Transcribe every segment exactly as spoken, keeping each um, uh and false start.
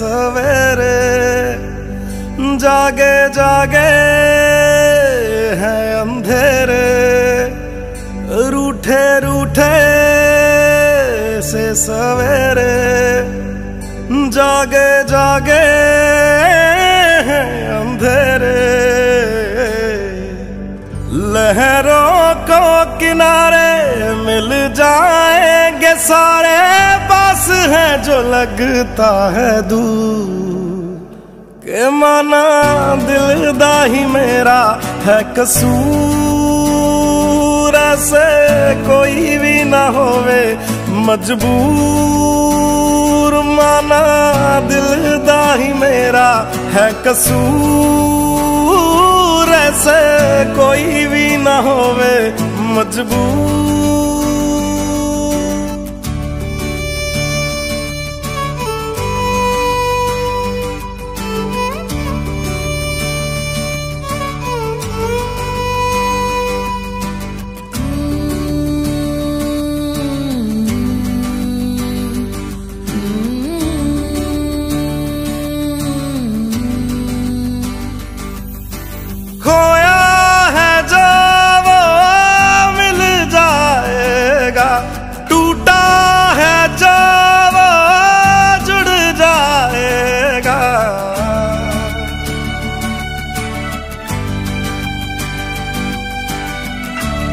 सवेरे जागे जागे हैं अंधेरे, रूठे रूठे से सवेरे जागे जागे हैं अंधेरे। लहरों को किनारे मिल जाएंगे सारे, पास है जो लगता है दूर। के माना दिल दा ही मेरा है कसूर, ऐसे कोई भी ना होवे मजबूर। माना दिल दा ही मेरा है कसूर, ऐसे कोई भी ना होवे मजबूर। खोया है जो वो मिल जाएगा, टूटा है जो वो जुड़ जाएगा।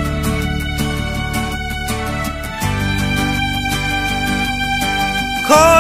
खो